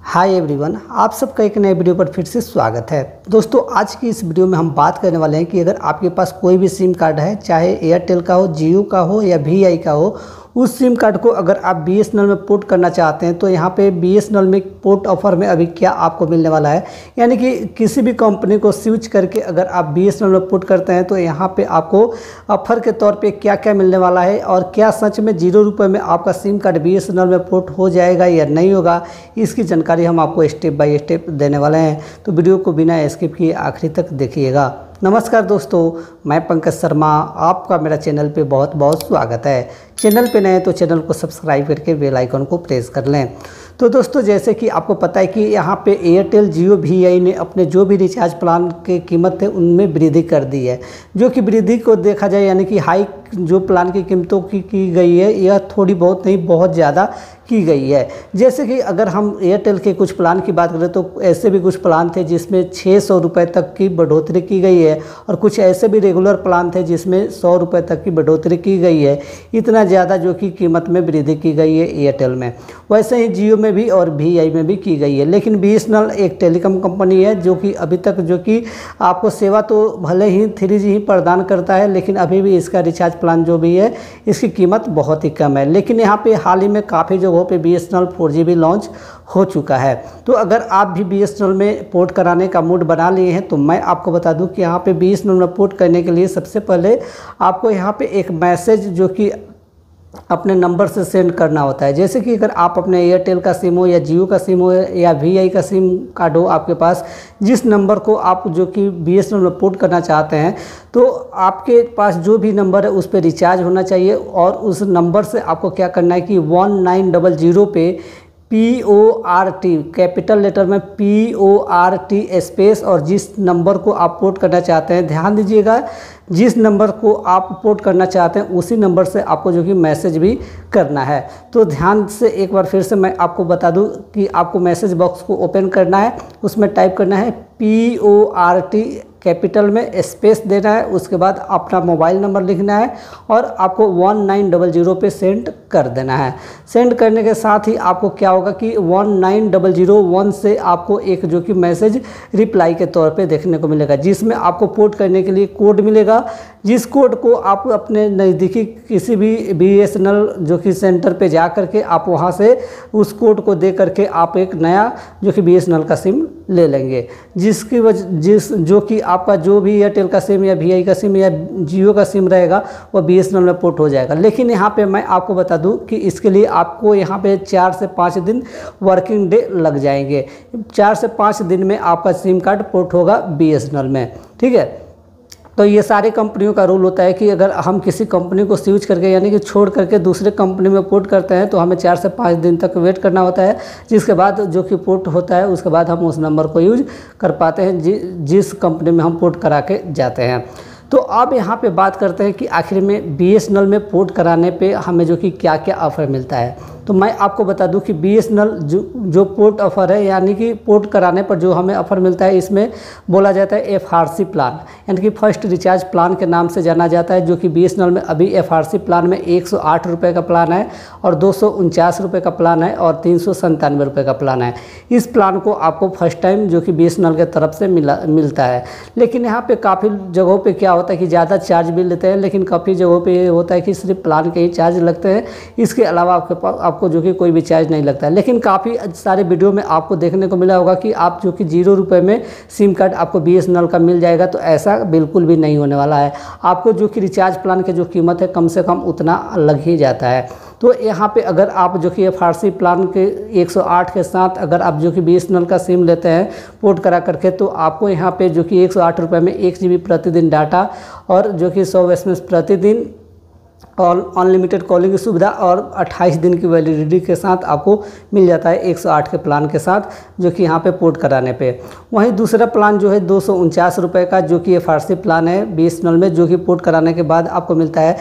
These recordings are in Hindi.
हाय एवरीवन, आप सबका एक नए वीडियो पर फिर से स्वागत है। दोस्तों, आज की इस वीडियो में हम बात करने वाले हैं कि अगर आपके पास कोई भी सिम कार्ड है, चाहे एयरटेल का हो, जियो का हो या वी का हो, उस सिम कार्ड को अगर आप BSNL में पोर्ट करना चाहते हैं तो यहाँ पे BSNL में पोर्ट ऑफर में अभी क्या आपको मिलने वाला है। यानी कि किसी भी कंपनी को स्विच करके अगर आप BSNL में पोर्ट करते हैं तो यहाँ पे आपको ऑफर के तौर पे क्या क्या मिलने वाला है और क्या सच में 0 रुपये में आपका सिम कार्ड BSNL में पोर्ट हो जाएगा या नहीं होगा, इसकी जानकारी हम आपको स्टेप बाय स्टेप देने वाले हैं। तो वीडियो को बिना स्किप किए आखिरी तक देखिएगा। नमस्कार दोस्तों, मैं पंकज शर्मा, आपका मेरा चैनल पे बहुत बहुत स्वागत है। चैनल पे नए तो चैनल को सब्सक्राइब करके बेल आइकन को प्रेस कर लें। तो दोस्तों, जैसे कि आपको पता है कि यहाँ पे एयरटेल, जियो, वी ने अपने जो भी रिचार्ज प्लान की कीमत है उनमें वृद्धि कर दी है। जो कि वृद्धि को देखा जाए यानी कि हाई जो प्लान की कीमतों की गई है, यह थोड़ी बहुत नहीं बहुत ज़्यादा की गई है। जैसे कि अगर हम एयरटेल के कुछ प्लान की बात करें तो ऐसे भी कुछ प्लान थे जिसमें 600 रुपये तक की बढ़ोतरी की गई है और कुछ ऐसे भी रेगुलर प्लान थे जिसमें 100 रुपये तक की बढ़ोतरी की गई है। इतना ज़्यादा जो कि कीमत में वृद्धि की गई है एयरटेल में। वैसे ही जियो में भी और वी में भी की गई है। लेकिन BSNL एक टेलीकॉम कंपनी है जो कि अभी तक जो कि आपको सेवा तो भले ही 3G ही प्रदान करता है, लेकिन अभी भी इसका रिचार्ज प्लान जो भी है इसकी कीमत बहुत ही कम है। लेकिन यहाँ पे हाल ही में काफ़ी जगहों पे BSNL 4G भी लॉन्च हो चुका है। तो अगर आप भी BSNL में पोर्ट कराने का मूड बना लिए हैं तो मैं आपको बता दूं कि यहाँ पे BSNL में पोर्ट करने के लिए सबसे पहले आपको यहाँ पे एक मैसेज जो कि अपने नंबर से सेंड करना होता है। जैसे कि अगर आप अपने एयरटेल का सिम हो या जियो का सिम हो या वी का सिम कार्ड हो आपके पास, जिस नंबर को आप जो कि BSNL में पोर्ट करना चाहते हैं, तो आपके पास जो भी नंबर है उस पर रिचार्ज होना चाहिए। और उस नंबर से आपको क्या करना है कि 1900 पे PORT कैपिटल लेटर में PORT स्पेस और जिस नंबर को आप पोर्ट करना चाहते हैं, ध्यान दीजिएगा, जिस नंबर को आप पोर्ट करना चाहते हैं उसी नंबर से आपको जो कि मैसेज भी करना है। तो ध्यान से एक बार फिर से मैं आपको बता दूं कि आपको मैसेज बॉक्स को ओपन करना है, उसमें टाइप करना है PORT कैपिटल में स्पेस देना है, उसके बाद अपना मोबाइल नंबर लिखना है और आपको 1900 पे सेंड कर देना है। सेंड करने के साथ ही आपको क्या होगा कि 19001 से आपको एक जो कि मैसेज रिप्लाई के तौर पे देखने को मिलेगा, जिसमें आपको पोर्ट करने के लिए कोड मिलेगा। जिस कोड को आप अपने नज़दीकी किसी भी BSNL जो कि सेंटर पे जा करके आप वहाँ से उस कोड को दे करके आप एक नया जो कि BSNL का सिम ले लेंगे, जिसकी वजह जो कि आपका जो भी एयरटेल का सिम या वी का सिम या जियो का सिम रहेगा वो BSNL में पोर्ट हो जाएगा। लेकिन यहाँ पे मैं आपको बता दूं कि इसके लिए आपको यहाँ पे 4 से 5 दिन वर्किंग डे लग जाएंगे। 4 से 5 दिन में आपका सिम कार्ड पोर्ट होगा BSNL में, ठीक है। तो ये सारी कंपनियों का रूल होता है कि अगर हम किसी कंपनी को स्विच करके यानी कि छोड़ करके दूसरे कंपनी में पोर्ट करते हैं तो हमें 4 से 5 दिन तक वेट करना होता है, जिसके बाद जो कि पोर्ट होता है उसके बाद हम उस नंबर को यूज कर पाते हैं जिस कंपनी में हम पोर्ट करा के जाते हैं। तो अब यहाँ पे बात करते हैं कि आखिर में BSNL में पोर्ट कराने पे हमें जो कि क्या क्या ऑफ़र मिलता है। तो मैं आपको बता दूं कि BSNL जो पोर्ट ऑफ़र है यानी कि पोर्ट कराने पर जो हमें ऑफ़र मिलता है, इसमें बोला जाता है FRC प्लान, यानी कि फर्स्ट रिचार्ज प्लान के नाम से जाना जाता है। जो कि BSNL में अभी FRC प्लान में 108 रुपये का प्लान है और 249 रुपये का प्लान है और 397 रुपये का प्लान है। इस प्लान को आपको फर्स्ट टाइम जो कि BSNL के तरफ से मिलता है। लेकिन यहाँ पे काफ़ी जगहों पे क्या होता है कि ज़्यादा चार्ज भी लेते हैं, लेकिन काफ़ी जगहों पे ये होता है कि सिर्फ प्लान के ही चार्ज लगते हैं, इसके अलावा आपको जो कि कोई भी चार्ज नहीं लगता है। लेकिन काफ़ी सारे वीडियो में आपको देखने को मिला होगा कि आप जो कि 0 रुपये में सिम कार्ड आपको BSNL का मिल जाएगा, तो ऐसा बिल्कुल भी नहीं होने वाला है। आपको जो कि रिचार्ज प्लान की जो कीमत है कम से कम उतना लग ही जाता है। तो यहाँ पे अगर आप जो कि FRC प्लान के 108 के साथ अगर आप जो कि BSNL का सिम लेते हैं पोर्ट करा करके, तो आपको यहाँ पे जो कि 108 रुपये में 1 GB प्रतिदिन डाटा और जो कि 100 SMS प्रतिदिन और अनलिमिटेड कॉलिंग की सुविधा और 28 दिन की वैलिडिटी के साथ आपको मिल जाता है 108 के प्लान के साथ, जो कि यहाँ पे पोर्ट कराने पे। वहीं दूसरा प्लान जो है 249 रुपये का जो कि FRC प्लान है BSNL में, जो कि पोर्ट कराने के बाद आपको मिलता है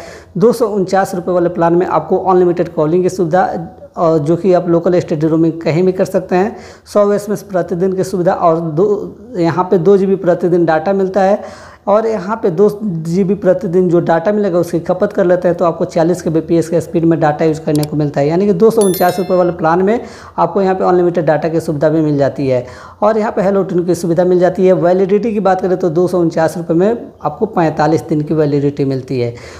249 रुपये वाले प्लान में आपको अनलिमिटेड कॉलिंग की सुविधा और जो कि आप लोकल स्टेट रोमिंग कहीं भी कर सकते हैं, 100 SMS प्रतिदिन की सुविधा और यहाँ पे 2 GB प्रतिदिन डाटा मिलता है और यहाँ पे 2 GB प्रतिदिन जो डाटा मिलेगा उसकी खपत कर लेते हैं तो आपको 40 kbps के स्पीड में डाटा यूज़ करने को मिलता है। यानी कि 249 रुपये वाले प्लान में आपको यहाँ पे अनलिमिटेड डाटा की सुविधा भी मिल जाती है और यहाँ पे हेलो ट्यून की सुविधा मिल जाती है। वैलिडिटी की बात करें तो 249 रुपये में आपको 45 दिन की वैलिडिटी मिलती है।